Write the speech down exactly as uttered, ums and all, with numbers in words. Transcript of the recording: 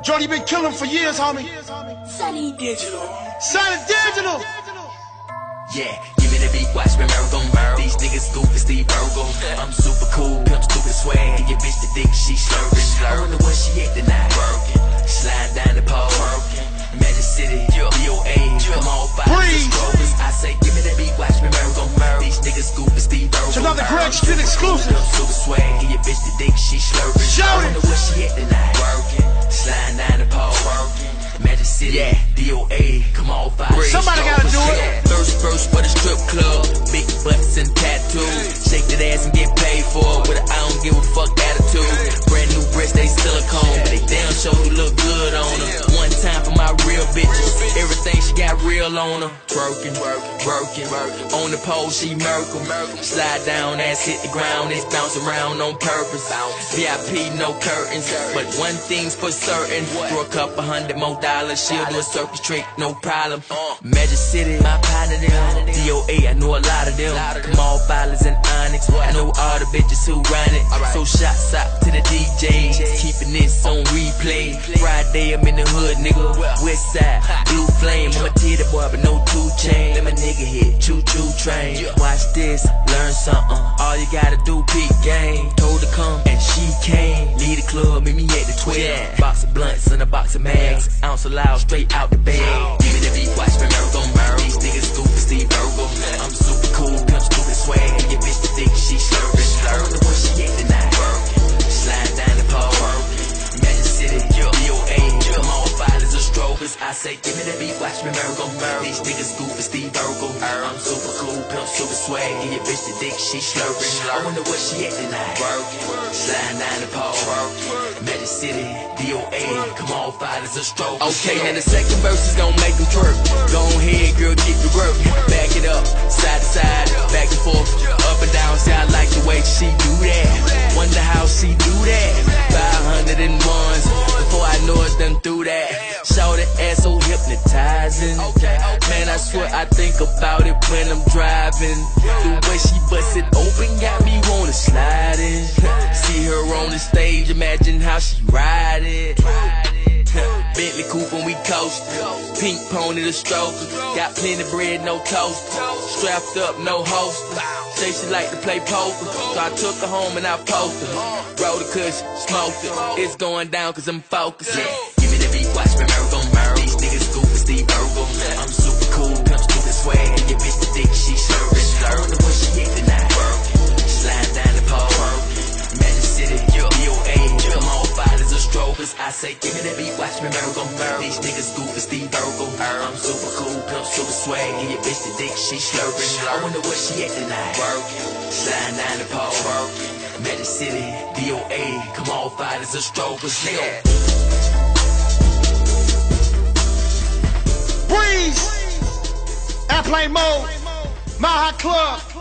Jody been killing for years, homie. Sunny Digital. Sunny Digital. Yeah, give me the beat, watch me miracle. These niggas goofy, Steve Virgo. I'm super cool, pimp stupid swag. Give your bitch the dick, she slurping. I wonder what she at tonight. Working, slide down the pole. Working, Magic City, D O A. Come on, five rovers. I say, give me the beat, watch me miracle. These niggas goofy, Steve Virgo. It's another Greg Street exclusive. Pimp super swag. Give your bitch the dick, she slurping. Shout I wonder what she at tonight. Working, slide down the pole. Working, Magic City, yeah. D O A. Come on, five. Somebody gotta do it. First verse for the strip club, big butts and tattoos. Shake that ass and get paid for it with a I don't give a fuck attitude. Brand new breasts, they silicone, but they damn sure look good on them. One time for my real bitches, everything she got real on her. Twerking, working, on the pole she miracle. Slide down, ass hit the ground, it's bounce around on purpose. V I P, no curtains, but one thing's for certain. For a couple hundred more dollars, she'll do a circus trick, no problem. Magic City, my partner them. D O A, I know a lot of them. Come on, Filers and Onyx, I know all the bitches who run it. So shots out to the D Js, keeping this on replay. Friday, I'm in the hood, nigga. West side, blue flame. I'm a titty boy, but no two chain. Let my nigga hit choo choo train. Watch this, learn something. All you gotta do, peak game. Told her come, and she came. Lead the club, meet me at the twelve. Box of blunts and a box of mags. Ounce of loud, straight out the bag. Give me the beat, watch me miracle. These niggas goofy, Steve Virgo. I'm super cool, pimp stupid swag. And your bitch the dick, she slurping. I wonder what she at tonight. Working, slide down the pole. Working, Magic City, D O A. Come on, Filers or strokers. I say, give me the beat, watch me miracle. These niggas goofy, Steve Virgo. I'm super cool, pimp stupid swag. And your bitch the dick, she slurping. I wonder what she at tonight. Working, slide down the pole. Working, Magic City, D O A. Come on, Filers or strokers. Okay, now the second verse is gonna make them twerk. Go ahead, girl, get to work. Back it up, side to side, back and forth, up and down. See, I like the way she do that. Wonder how she do that. five hundred and ones, before I know it, done through that. Show the ass so hypnotizing. Man, I swear I think about it when I'm driving. The way she bust it open got me wanna slide in. See her on the stage, imagine how she ride it. Bentley coupe when we coast. Pink pony the stroker. Got plenty bread, no toast. Strapped up, no holster. Say she like to play poker, so I took her home and I posted her. Rolled a kush, smoked it. It's going down cause I'm focused. Yeah. Give me the beat, watch me miracle. These niggas goofy, Steve Virgo. I'm super cool, pimp stupid swag. And your bitch the dick, she slurping. I wonder what she at tonight. Working, slide down the pole. Working, Magic City, D O A. Come on, Filers or strokers. I say, give me the beat, watch me miracle. These niggas goofy, Steve Virgo. I'm super cool, pimp super swag. And your bitch the dick, she slurping. I wonder what she at tonight. Working, slide down the pole. Working, Magic City, D O A. Come on, Filers or strokers. Yeah. Breeze, airplane mode, Mile High Club.